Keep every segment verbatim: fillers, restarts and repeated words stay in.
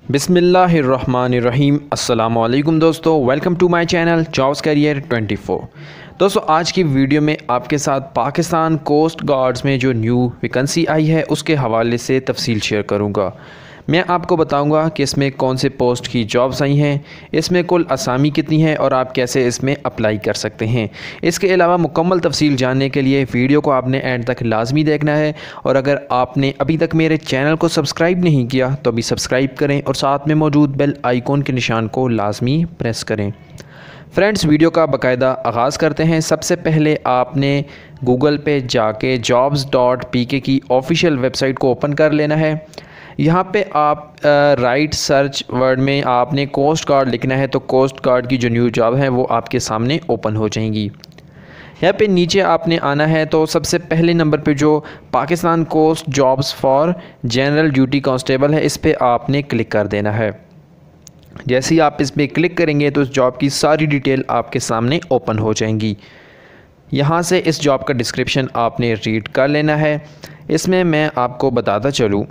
बिस्मिल्लाहिर्रहमानिर्रहीम। अस्सलामु अलैकुम दोस्तों, welcome to my channel jobs career twenty four. दोस्तों आज की वीडियो में आपके साथ पाकिस्तान कोस्ट गार्ड्स में जो न्यू वैकेंसी आई है उसके हवाले से तफसील शेयर करूंगा। मैं आपको बताऊंगा कि इसमें कौन से पोस्ट की जॉब्स आई हैं, इसमें कुल असामी कितनी है और आप कैसे इसमें अप्लाई कर सकते हैं। इसके अलावा मुकम्मल तफसील जानने के लिए वीडियो को आपने एंड तक लाजमी देखना है, और अगर आपने अभी तक मेरे चैनल को सब्सक्राइब नहीं किया तो अभी सब्सक्राइब करें और साथ में मौजूद बेल आइकॉन के निशान को लाजमी प्रेस करें। फ्रेंड्स, वीडियो का बाकायदा आगाज़ करते हैं। सबसे पहले आपने गूगल पे जाके जॉब्स डॉट पी के की ऑफिशियल वेबसाइट को ओपन कर लेना है। यहाँ पे आप राइट सर्च वर्ड में आपने कोस्ट गार्ड लिखना है, तो कोस्ट गार्ड की जो न्यू जॉब है वो आपके सामने ओपन हो जाएंगी। यहाँ पे नीचे आपने आना है तो सबसे पहले नंबर पे जो Pakistan coast jobs for general duty constable है, इस पर आपने क्लिक कर देना है। जैसे ही आप इस पर क्लिक करेंगे तो इस जॉब की सारी डिटेल आपके सामने ओपन हो जाएंगी। यहाँ से इस जॉब का डिस्क्रिप्शन आपने रीड कर लेना है। इसमें मैं आपको बताता चलूँ,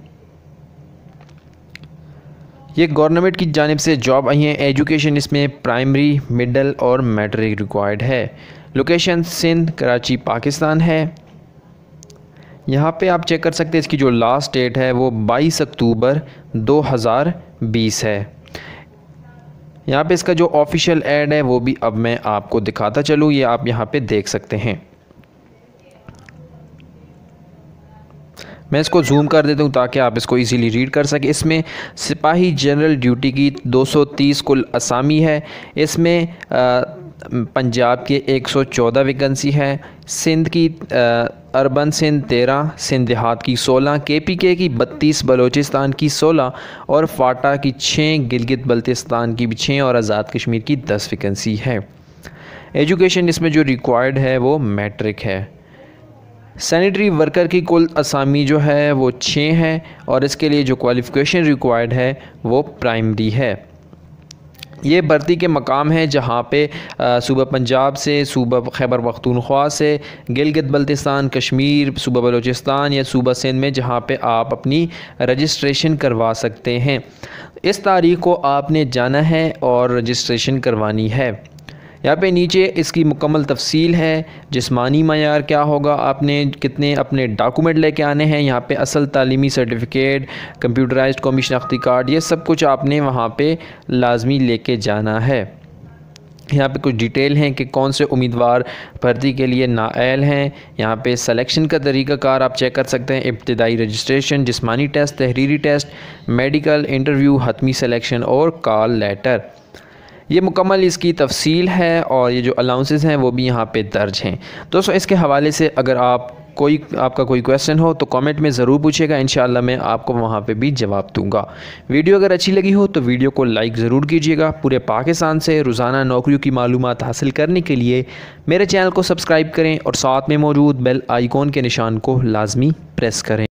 ये गवर्नमेंट की जानिब से जॉब आई है। एजुकेशन इसमें प्राइमरी, मिडल और मैट्रिक रिक्वायर्ड है। लोकेशन सिंध, कराची, पाकिस्तान है। यहाँ पे आप चेक कर सकते हैं इसकी जो लास्ट डेट है वो बाईस अक्टूबर दो हज़ार बीस है। यहाँ पे इसका जो ऑफिशियल ऐड है वो भी अब मैं आपको दिखाता चलूँ, ये आप यहाँ पे देख सकते हैं। मैं इसको जूम कर देता हूँ ताकि आप इसको इजीली रीड कर सकें। इसमें सिपाही जनरल ड्यूटी की दो सौ तीस कुल असामी है। इसमें आ, पंजाब के एक सौ चौदह वैकेंसी है। सिंध की आ, अर्बन सिंध तेरह, सिंध देहात की सोलह, के पी के की बत्तीस, बलोचिस्तान की सोलह और फाटा की छः, गिलगित बल्तिस्तान की भी छः और आज़ाद कश्मीर की दस वैकेंसी है। एजुकेशन इसमें जो रिक्वायर्ड है वो मैट्रिक है। सैनिटरी वर्कर की कुल असामी जो है वो छः है और इसके लिए जो क्वालिफ़िकेशन रिक्वायर्ड है वो प्राइमरी है। ये भर्ती के मकाम हैं जहाँ पे सूबा पंजाब से, सूबा खैबर पख्तूनख्वा से, गिलगित बल्तिस्तान, कश्मीर, सूबा बलोचिस्तान या सूबा सिंध में, जहाँ पे आप अपनी रजिस्ट्रेशन करवा सकते हैं। इस तारीख़ को आपने जाना है और रजिस्ट्रेशन करवानी है। यहाँ पे नीचे इसकी मुकम्मल तफसील है। जिस्मानी मयार क्या होगा, आपने कितने अपने डॉक्यूमेंट लेके आने हैं, यहाँ पे असल तालीमी सर्टिफिकेट, कंप्यूटराइज्ड कौमी शनाख्ती कार्ड, ये सब कुछ आपने वहाँ पे लाजमी लेके जाना है। यहाँ पे कुछ डिटेल हैं कि कौन से उम्मीदवार भर्ती के लिए नाअहल हैं। यहाँ पे सिलेक्शन का तरीक़ाकार आप चेक कर सकते हैं। इब्तिदाई रजिस्ट्रेशन, जिस्मानी टेस्ट, तहरीरी टेस्ट, मेडिकल इंटरव्यू, हतमी सिलेक्शन और कॉल लेटर। ये मुकम्मल इसकी तफसील है और ये जो अलाउंसेस हैं वो भी यहाँ पे दर्ज हैं। दोस्तों इसके हवाले से अगर आप कोई आपका कोई क्वेश्चन हो तो कमेंट में ज़रूर पूछिएगा, इंशाअल्लाह मैं आपको वहाँ पे भी जवाब दूँगा। वीडियो अगर अच्छी लगी हो तो वीडियो को लाइक ज़रूर कीजिएगा। पूरे पाकिस्तान से रोज़ाना नौकरियों की मालूमात हासिल करने के लिए मेरे चैनल को सब्सक्राइब करें और साथ में मौजूद बेल आइकॉन के निशान को लाजमी प्रेस करें।